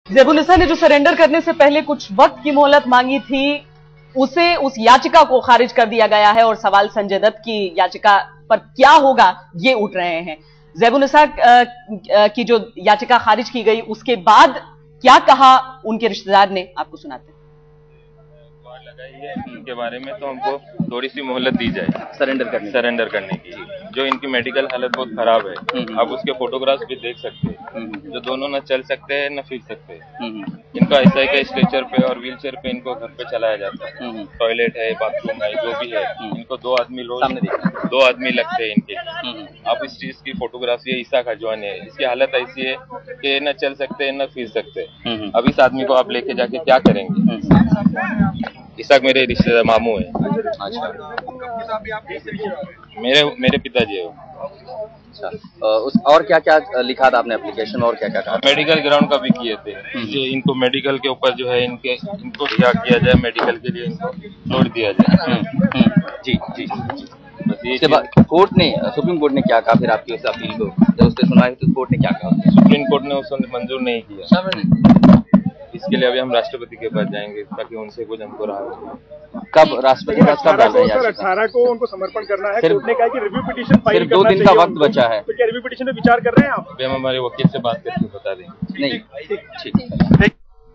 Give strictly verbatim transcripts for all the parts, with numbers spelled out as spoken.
ज़ैबुनिसा ने जो सरेंडर करने से पहले कुछ वक्त की मोहलत मांगी थी, उसे उस याचिका को खारिज कर दिया गया है और सवाल संजय दत्त की याचिका पर क्या होगा ये उठ रहे हैं। ज़ैबुनिसा की जो याचिका खारिज की गई उसके बाद क्या कहा उनके रिश्तेदार ने, आपको सुनाते हैं। लगाई है इनके बारे में, तो हमको थोड़ी सी मोहलत दी जाए सरेंडर करने सरेंडर करने की। जो इनकी मेडिकल हालत बहुत खराब है, आप उसके फोटोग्राफ्स भी देख सकते हैं, जो दोनों न चल सकते हैं न फिर सकते हैं। इनको ऐसा है कि स्ट्रेचर पे और व्हील चेयर पे इनको घर पे चलाया जाता है। टॉयलेट है, बाथरूम है, जो भी है, इनको दो आदमी रोज दो आदमी लगते हैं इनके। आप इस चीज की फोटोग्राफ, ये ईसा का जवान है, इसकी हालत ऐसी है कि न चल सकते हैं न फिर सकते हैं। अब इस आदमी को आप लेके जाके क्या करेंगे? ईसा मेरे रिश्तेदार मामू है। अच्छा, मेरे मेरे पिताजी है। अच्छा, उस और क्या क्या लिखा था आपने एप्लीकेशन, और क्या क्या कहा? मेडिकल ग्राउंड का भी किए थे, जो इनको मेडिकल के ऊपर जो है इनके इनको क्या किया जाए, मेडिकल के लिए इनको छोड़ दिया जाए। जी जी जी। बस ये इसके बाद कोर्ट ने, सुप्रीम कोर्ट ने क्या कहा फिर आपकी उस अपील को जब उस पर सुनवाई तो कोर्ट ने क्या कहा? सुप्रीम कोर्ट ने उसको मंजूर नहीं किया। इसके लिए अभी हम राष्ट्रपति के पास जाएंगे ताकि उनसे कुछ हमको राहत। कब राष्ट्रपति के पास कब डाल रहे हैं? अठारह को उनको समर्पण करना है। कोर्ट ने कहा कि रिव्यू पिटीशन फाइल सिर्फ दो दिन का वक्त बचा है, तो क्या रिव्यू पिटीशन पे विचार कर रहे हैं आप? अभी हम हमारे वकील से बात करके बता देंगे। नहीं, ठीक।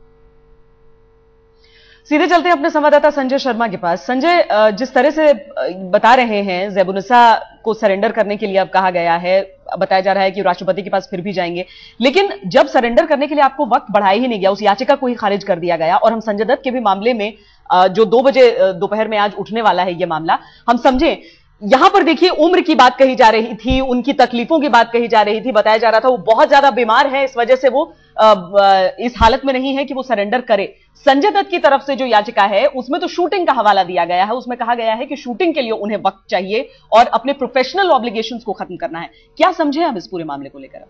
सीधे चलते हैं अपने संवाददाता संजय शर्मा के पास। संजय, जिस तरह से बता रहे हैं ज़ैबुनिसा को सरेंडर करने के लिए अब कहा गया है, बताया जा रहा है कि राष्ट्रपति के पास फिर भी जाएंगे, लेकिन जब सरेंडर करने के लिए आपको वक्त बढ़ाया ही नहीं गया, उस याचिका को ही खारिज कर दिया गया और हम संजय दत्त के भी मामले में जो दो बजे दोपहर में आज उठने वाला है ये मामला, हम समझे यहां पर देखिए उम्र की बात कही जा रही थी, उनकी तकलीफों की बात कही जा रही थी, बताया जा रहा था वो बहुत ज्यादा बीमार है, इस वजह से वो इस हालत में नहीं है कि वो सरेंडर करे। संजय दत्त की तरफ से जो याचिका है उसमें तो शूटिंग का हवाला दिया गया है, उसमें कहा गया है कि शूटिंग के लिए उन्हें वक्त चाहिए और अपने प्रोफेशनल ऑब्लिगेशंस को खत्म करना है। क्या समझे आप इस पूरे मामले को लेकर?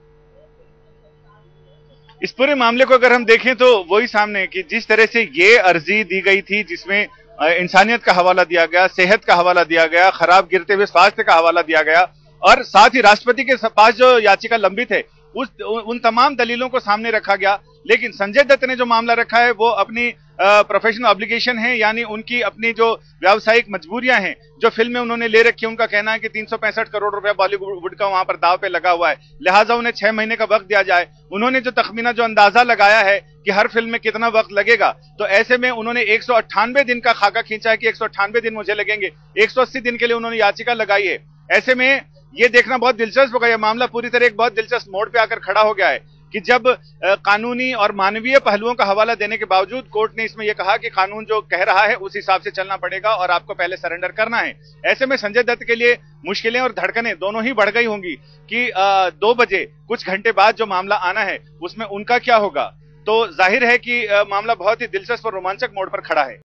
इस पूरे मामले को अगर हम देखें तो वही सामने कि जिस तरह से ये अर्जी दी गई थी, जिसमें इंसानियत का हवाला दिया गया, सेहत का हवाला दिया गया, खराब गिरते हुए स्वास्थ्य का हवाला दिया गया और साथ ही राष्ट्रपति के पास जो याचिका लंबित है उस उन तमाम दलीलों को सामने रखा गया। लेकिन संजय दत्त ने जो मामला रखा है वो अपनी प्रोफेशनल ऑब्लिगेशन है, यानी उनकी अपनी जो व्यावसायिक मजबूरियां हैं, जो फिल्में उन्होंने ले रखी है, उनका कहना है कि तीन सौ पैंसठ करोड़ रुपया बॉलीवुड का वहां पर दाव पे लगा हुआ है, लिहाजा उन्हें छह महीने का वक्त दिया जाए। उन्होंने जो तखमीना जो अंदाजा लगाया है कि हर फिल्म में कितना वक्त लगेगा, तो ऐसे में उन्होंने एक सौ अट्ठानवे दिन का खाका खींचा है कि एक सौ अट्ठानवे दिन मुझे लगेंगे। एक सौ अस्सी दिन के लिए उन्होंने याचिका लगाई है। ऐसे में ये देखना बहुत दिलचस्प होगा, यह मामला पूरी तरह एक बहुत दिलचस्प मोड़ पे आकर खड़ा हो गया है कि जब कानूनी और मानवीय पहलुओं का हवाला देने के बावजूद कोर्ट ने इसमें यह कहा कि कानून जो कह रहा है उस हिसाब से चलना पड़ेगा और आपको पहले सरेंडर करना है। ऐसे में संजय दत्त के लिए मुश्किलें और धड़कनें दोनों ही बढ़ गई होंगी कि दो बजे कुछ घंटे बाद जो मामला आना है उसमें उनका क्या होगा। तो जाहिर है कि मामला बहुत ही दिलचस्प और रोमांचक मोड़ पर खड़ा है।